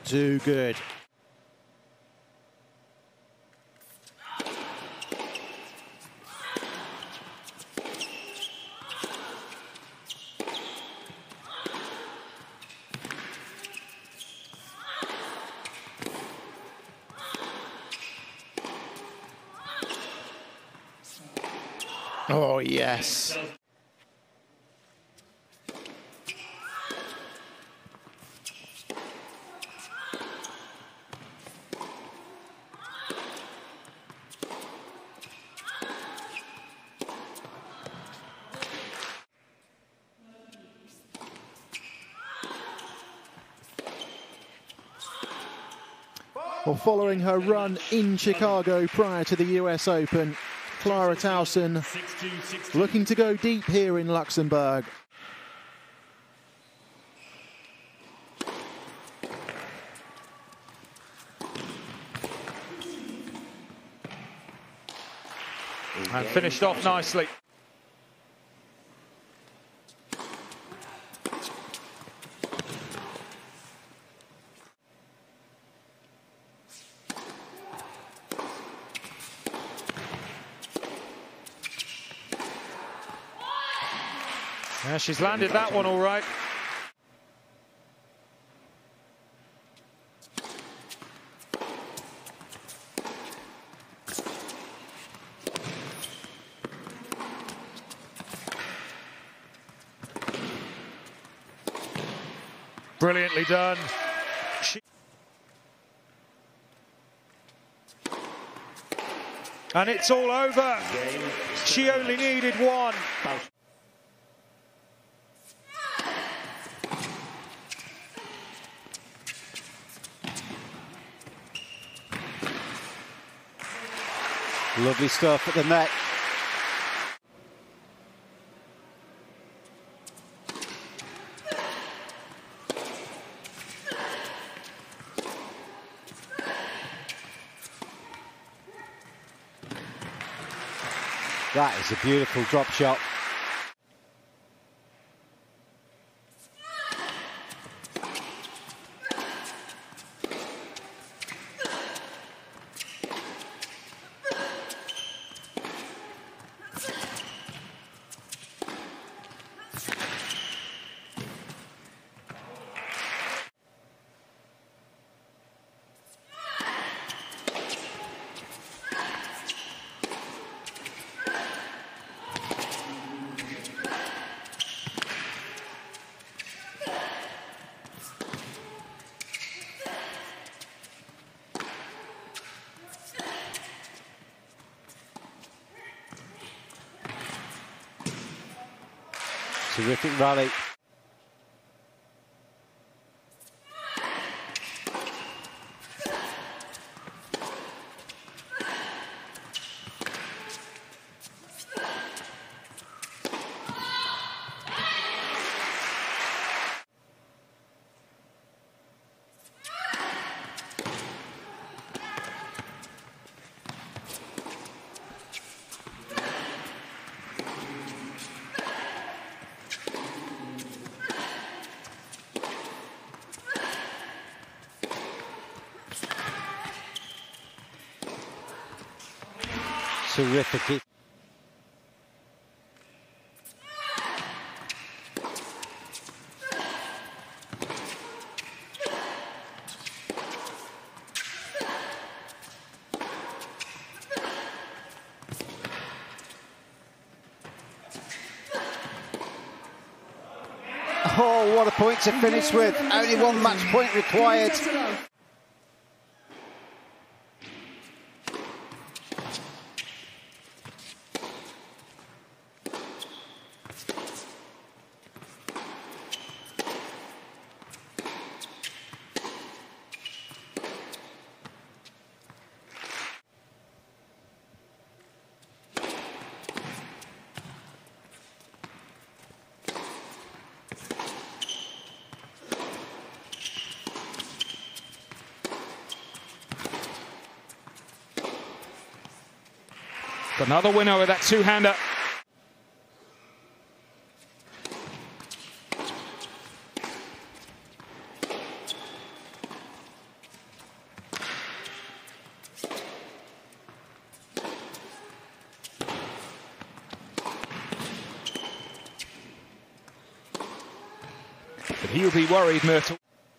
too good. Oh, yes. Well, following her run in Chicago prior to the US Open, Clara Tauson looking to go deep here in Luxembourg. And finished off nicely. Yeah, she's landed that one all right. Brilliantly done. And it's all over. She only needed one. Lovely stuff at the net. That is a beautiful drop shot. Terrific rally. Terrific. Oh, what a point to finish with. Only one match point required. Another winner with that two-hander. He'll be worried, Myrtle.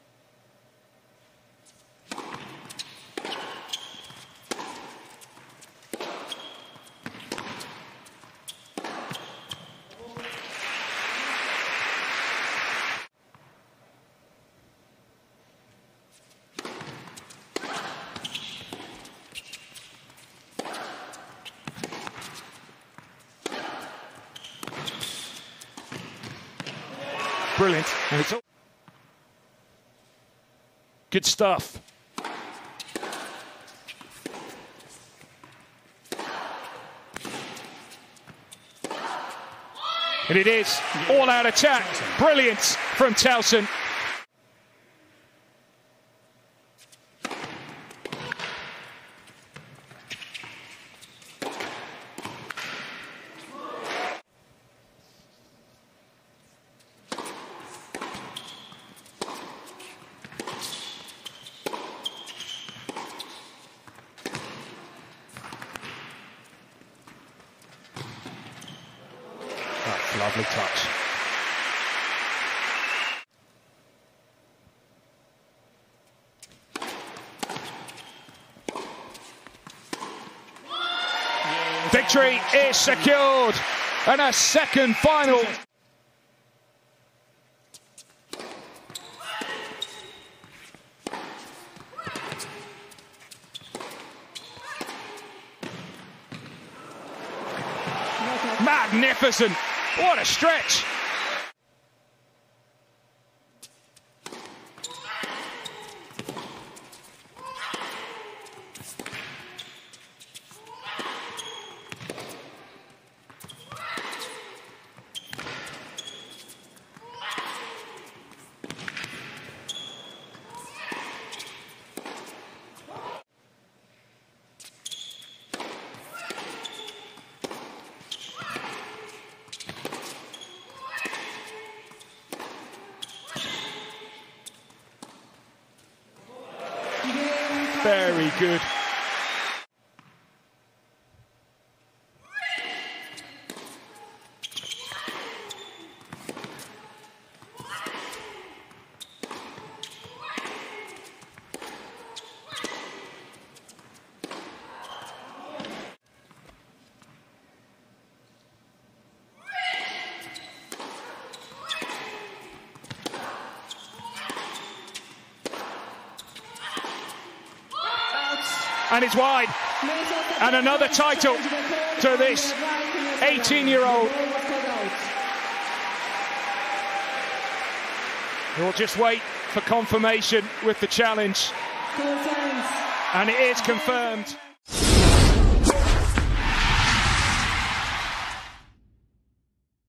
Brilliant. And it's all good stuff. And it is all-out attack. Brilliant from Towson. Lovely touch. Victory is secured, and a second final. Magnificent. What a stretch. Very good. And it's wide. And another title to this 18-year-old. We'll just wait for confirmation with the challenge. And it is confirmed.